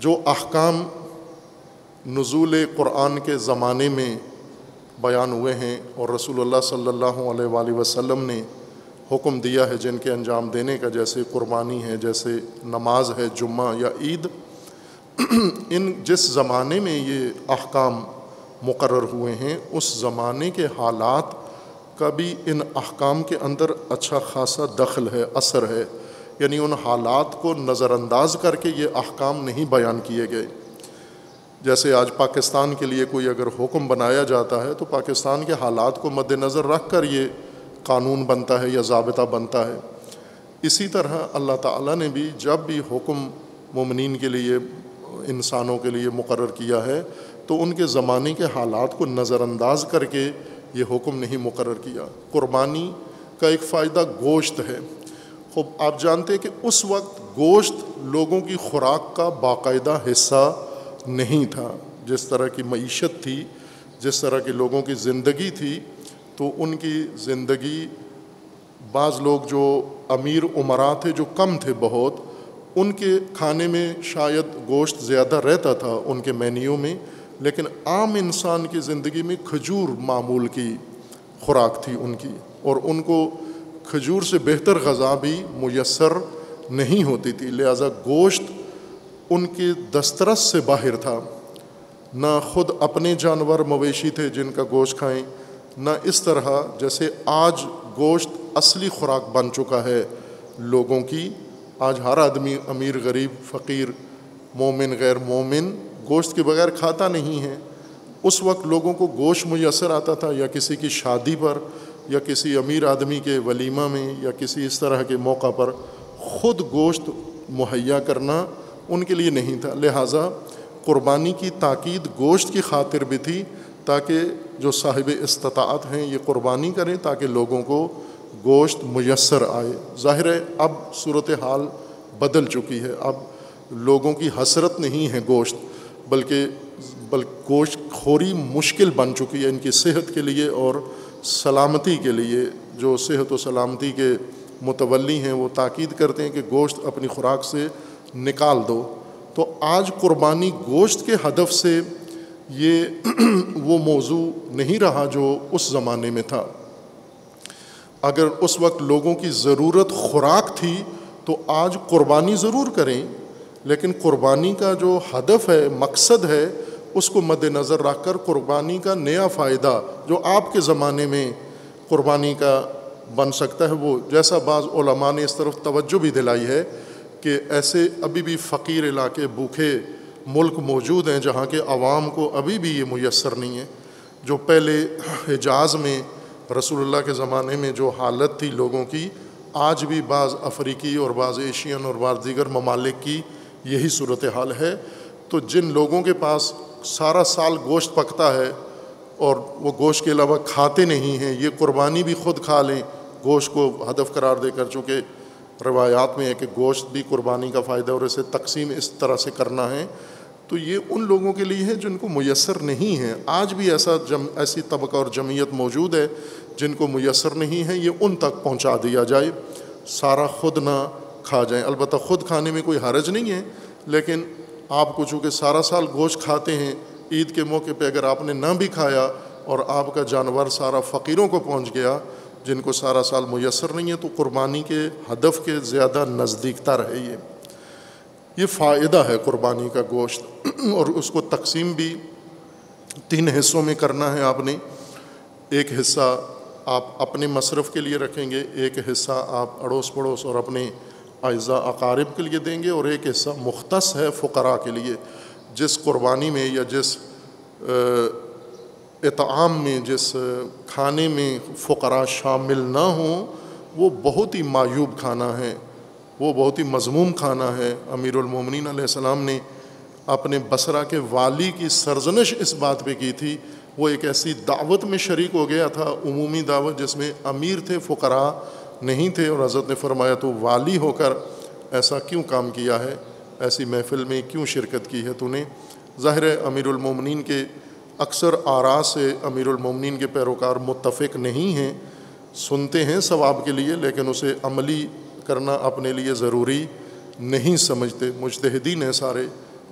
جو احکام نزول قرآن کے زمانے میں بیان ہوئے ہیں اور رسول اللہ صلی اللہ علیہ وآلہ وسلم نے حکم دیا ہے جن کے انجام دینے کا، جیسے قربانی ہے، جیسے نماز ہے، جمعہ یا عید، ان جس زمانے میں یہ احکام مقرر ہوئے ہیں اس زمانے کے حالات کا بھی ان احکام کے اندر اچھا خاصا دخل ہے، اثر ہے، یعنی ان حالات کو نظر انداز کر کے یہ احکام نہیں بیان کیے گئے۔ جیسے آج پاکستان کے لیے کوئی اگر حکم بنایا جاتا ہے تو پاکستان کے حالات کو مد نظر رکھ کر یہ قانون بنتا ہے یا ضابطہ بنتا ہے۔ اسی طرح اللہ تعالیٰ نے بھی جب بھی حکم مومنین کے لیے، انسانوں کے لیے مقرر کیا ہے تو ان کے زمانے کے حالات کو نظر انداز کر کے یہ حکم نہیں مقرر کیا۔ قربانی کا ایک فائدہ گوشت ہے۔ خوب آپ جانتے ہیں کہ اس وقت گوشت لوگوں کی خوراک کا باقاعدہ حصہ نہیں تھا۔ جس طرح کی معیشت تھی، جس طرح کی لوگوں کی زندگی تھی، تو ان کی زندگی، بعض لوگ جو امیر امراء تھے جو کم تھے بہت، ان کے کھانے میں شاید گوشت زیادہ رہتا تھا ان کے مینیو میں، لیکن عام انسان کی زندگی میں کھجور معمول کی خوراک تھی ان کی، اور ان کو کھجور سے بہتر غذا بھی میسر نہیں ہوتی تھی، لہذا گوشت ان کے دسترس سے باہر تھا۔ نہ خود اپنے جانور مویشی تھے جن کا گوشت کھائیں، نہ اس طرح جیسے آج گوشت اصلی خوراک بن چکا ہے لوگوں کی۔ آج ہر آدمی، امیر غریب فقیر، مومن غیر مومن، گوشت کے بغیر کھاتا نہیں ہے۔ اس وقت لوگوں کو گوشت میسر آتا تھا یا کسی کی شادی پر یا کسی امیر آدمی کے ولیمہ میں یا کسی اس طرح کے موقع پر خود گوشت مہیا کرنا ان کے لیے نہیں تھا، لہٰذا قربانی کی تاکید گوشت کی خاطر بھی تھی تاکہ جو صاحب استطاعت ہیں یہ قربانی کریں تاکہ لوگوں کو گوشت میسر آئے۔ ظاہر ہے اب صورتحال بدل چکی ہے، اب لوگوں کی حسرت نہیں ہے گوشت، بلکہ گوشت خوری مشکل بن چکی ہے ان کی صحت کے لیے اور سلامتی کے لیے۔ جو صحت و سلامتی کے متولی ہیں وہ تاکید کرتے ہیں کہ گوشت اپنی خوراک سے نکال دو۔ تو آج قربانی گوشت کے ہدف سے یہ وہ موضوع نہیں رہا جو اس زمانے میں تھا۔ اگر اس وقت لوگوں کی ضرورت خوراک تھی تو آج قربانی ضرور کریں، لیکن قربانی کا جو ہدف ہے، مقصد ہے، اس کو مد نظر رکھ کر قربانی کا نیا فائدہ جو آپ کے زمانے میں قربانی کا بن سکتا ہے، وہ جیسا بعض علماء نے اس طرف توجہ بھی دلائی ہے کہ ایسے ابھی بھی فقیر علاقے، بھوکے ملک موجود ہیں جہاں کے عوام کو ابھی بھی یہ میسر نہیں ہے۔ جو پہلے حجاز میں رسول اللہ کے زمانے میں جو حالت تھی لوگوں کی، آج بھی بعض افریقی اور بعض ایشین اور بعض دیگر ممالک کی یہی صورتحال ہے۔ تو جن لوگوں کے پاس سارا سال گوشت پکتا ہے اور وہ گوشت کے علاوہ کھاتے نہیں ہیں، یہ قربانی بھی خود کھا لیں گوشت کو ہدف قرار دے کر، چونکہ روایات میں ہے کہ گوشت بھی قربانی کا فائدہ اور اسے تقسیم اس طرح سے کرنا ہے، تو یہ ان لوگوں کے لیے ہے جن کو میسر نہیں ہے۔ آج بھی ایسی طبقہ اور جمعیت موجود ہے جن کو میسر نہیں ہے، یہ ان تک پہنچا دیا جائے، سارا خود نہ کھا جائیں۔ البتہ خود کھانے میں کوئی حرج نہیں ہے، لیکن آپ کو چونکہ سارا سال گوشت کھاتے ہیں، عید کے موقع پہ اگر آپ نے نہ بھی کھایا اور آپ کا جانور سارا فقیروں کو پہنچ گیا جن کو سارا سال میسر نہیں ہے، تو قربانی کے ہدف کے زیادہ نزدیکتا رہے۔ یہ فائدہ ہے قربانی کا گوشت، اور اس کو تقسیم بھی 3 حصوں میں کرنا ہے آپ نے۔ ایک حصہ آپ اپنے مصرف کے لیے رکھیں گے، ایک حصہ آپ اڑوس پڑوس اور اپنے اعزاء اقارب کے لیے دیں گے، اور ایک حصہ مختص ہے فقراء کے لیے۔ جس قربانی میں یا جس اطعام میں، جس کھانے میں فقراء شامل نہ ہوں، وہ بہت ہی معیوب کھانا ہے، وہ بہت ہی مذموم کھانا ہے۔ امیر المومنین علیہ السلام نے اپنے بصرہ کے والی کی سرزنش اس بات پہ کی تھی۔ وہ ایک ایسی دعوت میں شریک ہو گیا تھا، عمومی دعوت، جس میں امیر تھے، فقراء نہیں تھے، اور حضرت نے فرمایا تو والی ہو کر ایسا کیوں کام کیا ہے، ایسی محفل میں کیوں شرکت کی ہے تو نے؟ ظاہر ہے امیر المومنین کے اکثر آراء سے امیر المومنین کے پیروکار متفق نہیں ہیں، سنتے ہیں ثواب کے لیے لیکن اسے عملی کرنا اپنے لیے ضروری نہیں سمجھتے۔ مجتہدین ہیں سارے،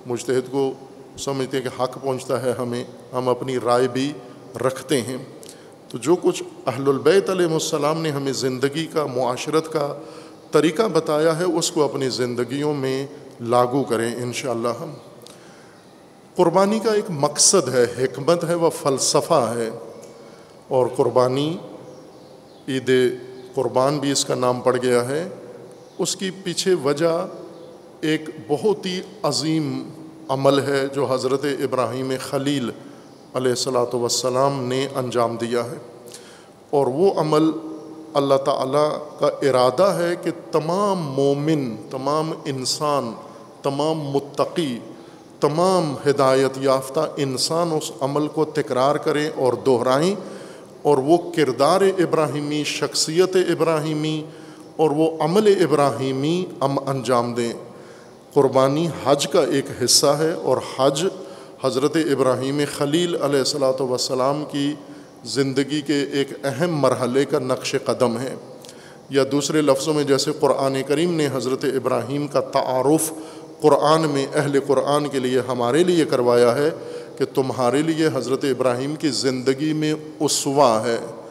مجتہد کو سمجھتے ہیں کہ حق پہنچتا ہے ہمیں، ہم اپنی رائے بھی رکھتے ہیں۔ تو جو کچھ اہل البیت علیہ السلام نے ہمیں زندگی کا، معاشرت کا طریقہ بتایا ہے، اس کو اپنی زندگیوں میں لاگو کریں انشاءاللہ ہم۔ قربانی کا ایک مقصد ہے، حکمت ہے، وہ فلسفہ ہے، اور قربانی، عید قربان بھی اس کا نام پڑ گیا ہے، اس کی پیچھے وجہ ایک بہت ہی عظیم عمل ہے جو حضرت ابراہیم خلیل علیہ الصلاۃ والسلام نے انجام دیا ہے، اور وہ عمل اللہ تعالیٰ کا ارادہ ہے کہ تمام مومن، تمام انسان، تمام متقی، تمام ہدایت یافتہ انسان اس عمل کو تکرار کریں اور دہرائیں، اور وہ کردار ابراہیمی، شخصیت ابراہیمی اور وہ عمل ابراہیمی انجام دیں۔ قربانی حج کا ایک حصہ ہے، اور حج حضرت ابراہیم خلیل علیہ الصلاۃ والسلام کی زندگی کے ایک اہم مرحلے کا نقش قدم ہے، یا دوسرے لفظوں میں جیسے قرآن کریم نے حضرت ابراہیم کا تعارف قرآن میں اہل قرآن کے لیے ہمارے لیے کروایا ہے کہ تمہارے لیے حضرت ابراہیم کی زندگی میں اسوہ ہے،